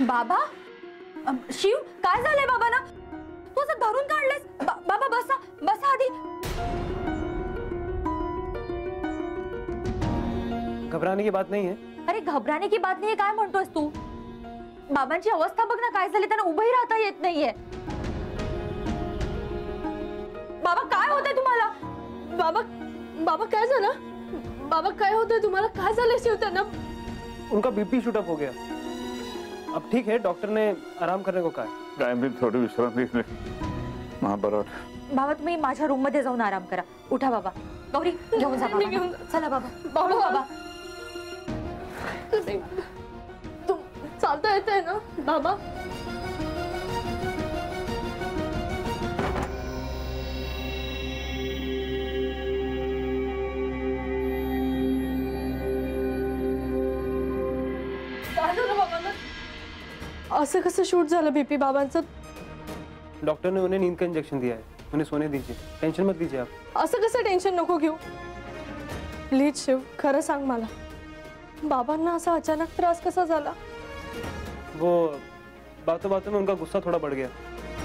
बाबा, शिव काय झालंय बाबांना? तू असं धरून काढलंस? बाबा बसा बसा आधी. घबराने की बात नहीं है. अरे घबराने की बात नाही काय म्हणतोस तू? बाबांची अवस्था बघ ना काय झाली, त्यांना उभंही राहता येत नाहीये. बाबा काय होतंय तुम्हाला? बाबा बाबा काय झालं? बाबा काय होतंय तुम्हाला? काय झालंय शिव त्यांना? उनका बीपी शूट अप हो गया. अब ठीक है, डॉक्टर ने आराम करने को कहा है. कायम थोडी विश्रांती घेतली. बरोबर. बाबा तुम्ही माझ्या रूम मध्ये जाऊन आराम करा. उठा बाबा. गौरी घेऊन जा बाबा. चला बाबा. बाबा तुम चालता येतंय ना बाबा? काय झालं बाबांना? असं कसं शूट झालं बीपी बाबांचं? डॉक्टर ने उन्हें नींद का इंजेक्शन दिया है. उन्हें सोने दीजिए. टेंशन मत लीजिए आप. असं कसं टेन्शन नको घेऊ. प्लीज शिव खरं सांग मला, बाबांना असा अचानक त्रास कसा झाला? वो बातों बातों में उनका गुस्सा थोड़ा बढ़ गया.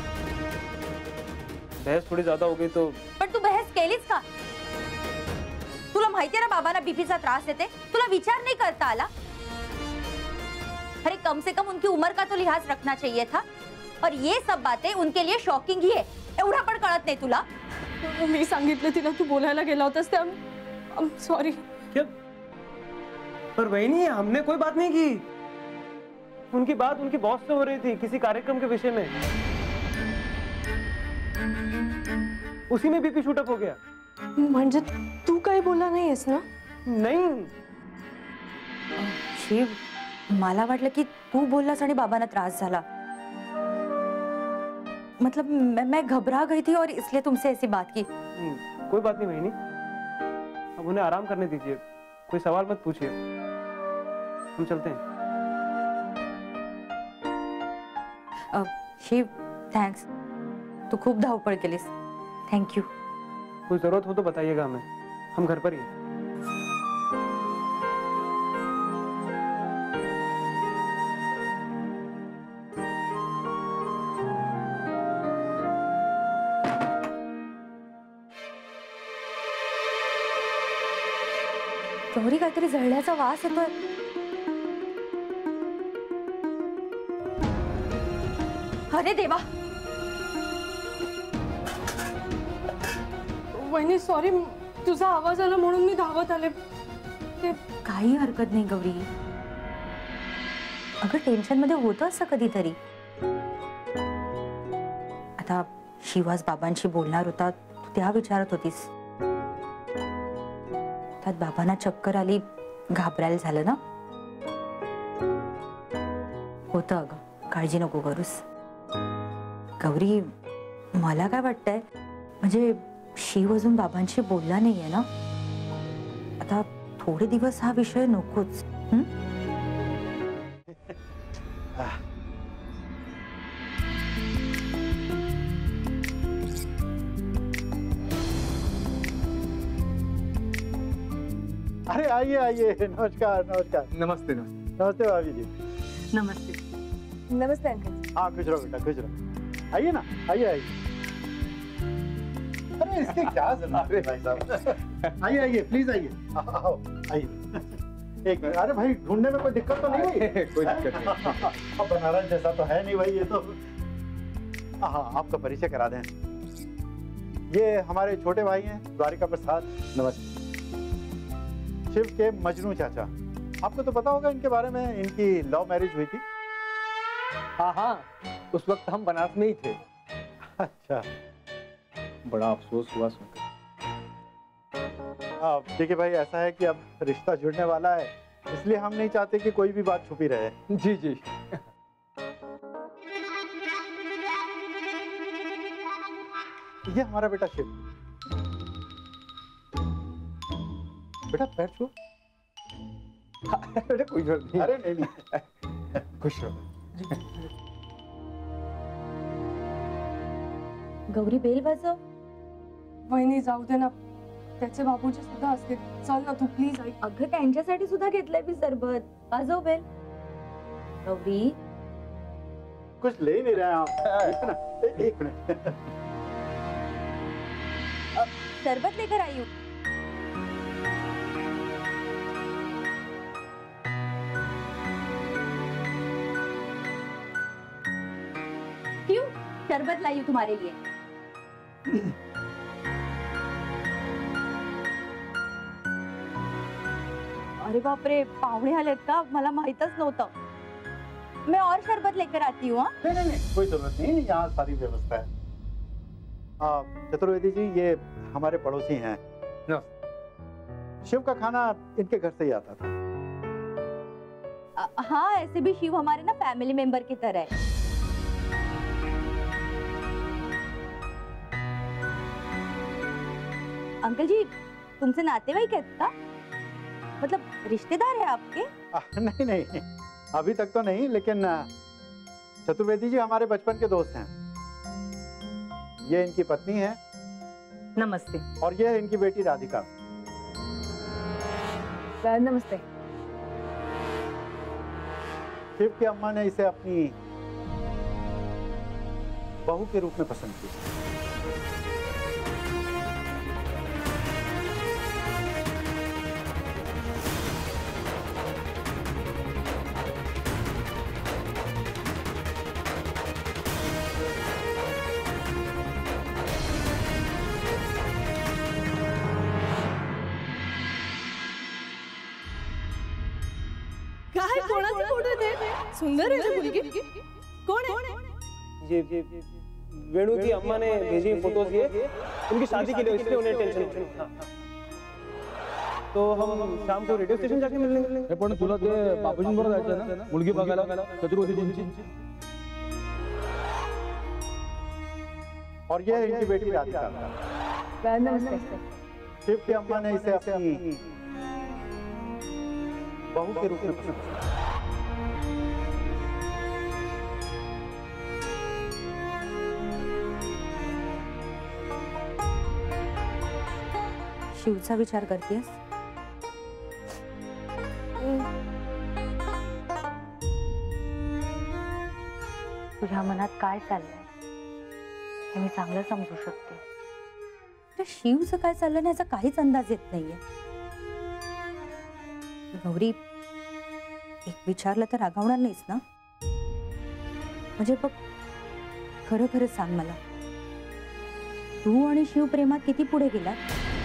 बहस थोड़ी ज्यादा हो गई तो. पण तू बहस केलीस का? तुला माहिती आहे ना बाबांना बीपीचा त्रास येते. तुला विचार नहीं करता आला? अरे कम से कम उनकी उम्र का तो लिहाज रखना चाहिए था. और ये सब बातें उनके लिए शॉकिंग ही है. एवढा पण कळत नाही तुला? मी सांगितलं तिला तू बोलायला गेला होतास ते. सॉरी. क्या? पर वही हमने कोई बात नहीं की. उनकी बात उनकी बॉस से हो रही थी किसी कार्यक्रम के विषय में. उसी में बीपी शूट अप हो गया. म्हणजे तू काही बोलला नाहीयेस ना? नहीं. शिव मला वाटलं की तू बोललास आणि बाबांना त्रास झाला. मतलब मैं घबरा गई थी और इसलिए तुमसे ऐसी बात की. कोई बात नहीं बहनी. अब उन्हें आराम करने दीजिए. कोई सवाल मत पूछिए. हम चलते हैं. शिव थैंक्स. तू खूप धावपळ केलीस. Thank you. कोई जरूरत हो तो बताइएगा हमें. हम घर पर ही हैं. गौरी काहीतरी जळल्याचा वास येतोय. अरे देवा. वहिनी सॉरी, तुझा आवाज आला म्हणून मी धावत आले. काही हरकत नाही गौरी. अगं टेन्शन मध्ये होतं असं कधीतरी. आता शिवाज बाबांशी बोलणार होता, तू त्या विचारत होतीस. त्यात बाबांना चक्कर आली, घाबरायला झालं ना? होतं अगं, काळजी नको करूस. गौरी मला काय वाटतंय, म्हणजे शिव अजून बाबांशी बोलला नाहीये ना? आता थोडे दिवस हा विषय नकोच. अरे आइए आइए. नमस्कार नमस्कार. नमस्ते नमस्ते. नमस्ते भाभी जी. नमस्ते. नमस्ते अंकल. हाँ खुश रहो बेटा खुश रहो. आइए ना आइए आइए. अरे इसके क्या जरूरत है भाई साहब. आइए आइए प्लीज आइए. आओ आइए. एक अरे भाई ढूंढने में कोई दिक्कत तो नहीं हुई? कोई दिक्कत नहीं. अब बनारस जैसा तो है नहीं भाई ये तो. हाँ आपका परिचय करा दें. ये हमारे छोटे भाई हैं द्वारिका प्रसाद. नमस्ते. शिव के मजनू चाचा. आपको तो पता होगा इनके बारे में. इनकी लव मैरिज हुई थी. हाँ हाँ, उस वक्त हम बनारस में ही थे. अच्छा. बड़ा अफसोस हुआ सुनकर. देखिए भाई ऐसा है कि अब रिश्ता जुड़ने वाला है, इसलिए हम नहीं चाहते कि कोई भी बात छुपी रहे. जी जी. ये हमारा बेटा शिव. बेटा पैर छू. अरे कोई जरूरत नहीं. अरे नहीं नहीं. खुश रहो. गौरी बेल वाजव. वहिनी जाऊ दे ना, त्याचे बाबूजी सुद्धा असते. चल ना तू प्लीज ऐक. अगं त्यांच्यासाठी सुद्धा घेतलंय मी सरबत. वाजव बेल. गौरी कुछ ले ही नहीं रहे हैं आप। एक ना, एक मिनट। शरबत लेकर आई हूँ। क्यों? शरबत लाई हूँ तुम्हारे लिए। अरे बाप रे, पाहुणे आलेत का? मला माहितच नव्हतं। मैं और शरबत लेकर आती हूँ। नहीं नहीं नहीं, कोई जरूरत नहीं, यहाँ सारी व्यवस्था है। चतुर्वेदी जी, ये हमारे पड़ोसी हैं। शिव का खाना इनके घर से ही आता था। हाँ, ऐसे भी शिव हमारे ना फैमिली मेंबर की तरह है। अंकल जी, तुमसे नातेवाईक आहेत का? मतलब रिश्तेदार है आपके? नहीं नहीं, अभी तक तो नहीं, लेकिन चतुर्वेदी जी हमारे बचपन के दोस्त हैं। ये इनकी पत्नी है। नमस्ते। और ये है इनकी बेटी राधिका। नमस्ते। शिव की अम्मा ने इसे अपनी बहू के रूप में पसंद किया। काय कोणाचे फोटो ते? सुंदर आहे रे मुलगी। कोण आहे? ये वेणु की अम्मा ने भेजी फोटोज, ये उनकी शादी के लिए, इसलिए उन्हें टेंशन। तो हम शाम को रेडियो स्टेशन जाके मिल लेंगे। पण तुला ते बापूजींबरोबर जायचं ना मुलगी बघायला चतुर्वेदीजींची। और ये है इनकी बेटी राधिका। नमस्ते। शिव की अम्मा ने इसे अपनी बहू के रूप में पसंद किया। शिवचा विचार करतेस? तुझ्या मनात काय चाललंय हे मी चांगलं समजू शकते। तर शिवचं काय चाललंय याचा काहीच अंदाज येत नाहीये। गौरी, एक विचारलं तर रागावणार नाहीस ना? म्हणजे बघ, खरं खरं सांग मला, तू आणि शिव प्रेमात किती पुढे गेलात?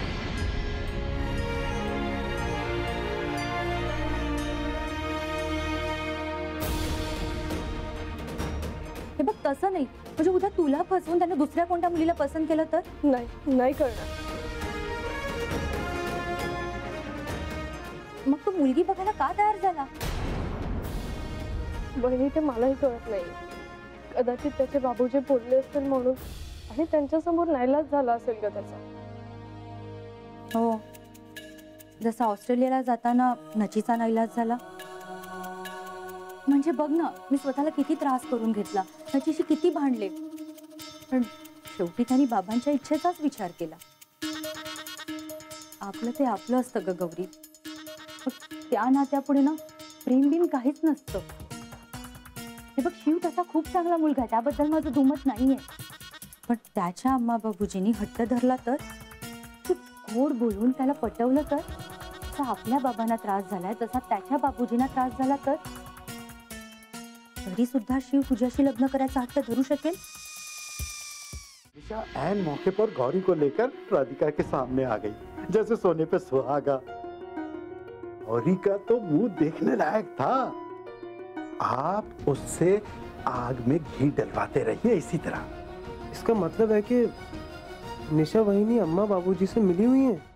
हे बघ, तसं नाही, म्हणजे उद्या तुला फसवून त्याने दुसऱ्या कोणत्या मुलीला पसंत केलं तर? नाही, नाही करणार। मग तो मुलगी बघायला का तयार झाला? बहिणी, ते मलाही कळत नाही। कदाचित त्याचे बाबूजी बोलले असतील म्हणून, आणि त्यांच्या समोर नाईलाज झाला असेल का त्याचा। हो, जसा ऑस्ट्रेलियाला जाताना नचीचा नाईलाज झाला। म्हणजे बघ ना, मी स्वतःला किती त्रास करून घेतला, नचीशी किती भांडले, पण शेवटी त्यांनी बाबांच्या इच्छेचाच विचार केला। आपलं ते आपलं असतं ग गौरी, त्या नात्यापुढे ना प्रेम बिन काहीच नसतं। हे बघ, शिव तसा खूप चांगला मुलगा आहे, त्याबद्दल माझं दुमत नाहीये, पण त्याच्या अम्मा बाबूजींनी हट्ट धरला तर, गोड बोलून त्याला पटवलं तर, जसा आपल्या बाबांना त्रास झालाय तसा त्याच्या बाबूजींना त्रास झाला तर, तरी सुद्धा शिव तुझ्याशी लग्न करायचा हट्ट धरू शकेल? निशा ऐन मौके पर गौरी को लेकर राधिका के सामने आ गई, जैसे सोने पे सुहागा। गौरी का तो मुंह देखने लायक था। आप उससे आग में घी डलवाते रहिए इसी तरह। इसका मतलब है कि निशा वहिनी अम्मा बाबूजी से मिली हुई है।